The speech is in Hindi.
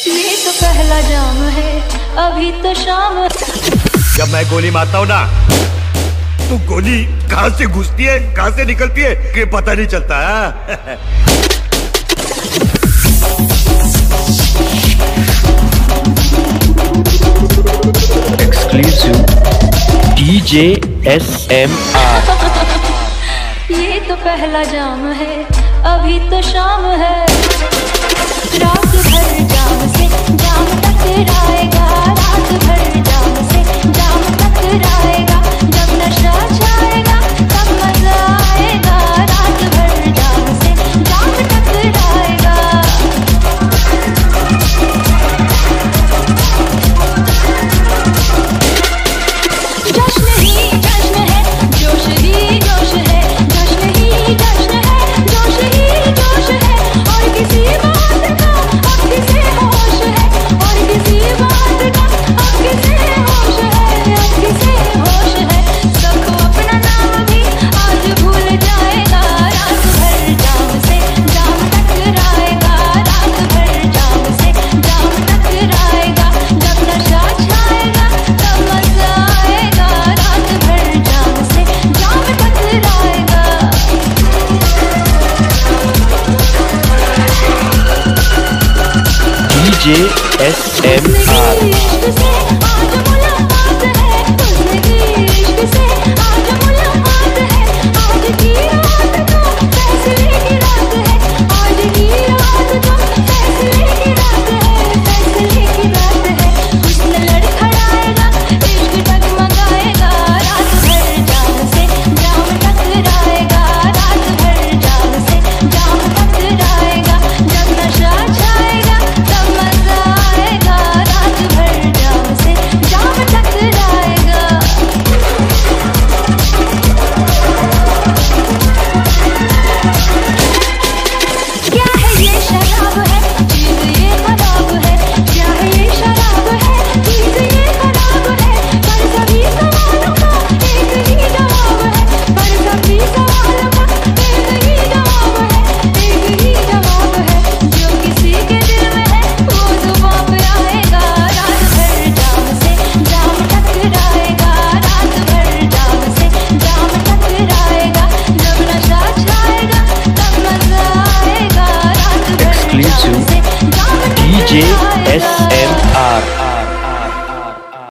ये तो पहला जाम है, अभी तो शाम। जब मैं गोली मारता हूँ ना, तो गोली कहाँ से घुसती है कहाँ से निकलती है कि पता नहीं चलता है। Exclusive DJ SMR। ये तो पहला जाम है, अभी तो शाम है। रात भर जाम से जाम टकराएगा, रात भर जाम से जाम टकराएगा। जब नशा छाएगा तब मजा आएगा, रात भर जाम से जाम टकराएगा। जश्न ही जश्न है, जोश ही जोश है, जश्न ही जश्न है, जोश ही जोश है। और किसी बात का अब किसे होश है, और किसी बात का अब किसे होश है, अब किसे होश है। सबको अपना नाम भी आज भूल जाएगा, रात भर जाम से जाम टकराएगा, रात भर जाम से जाम टकराएगा। जब नशा छाएगा तब मजा आएगा, रात भर जाम से जाम टकराएगा। DJ SMR।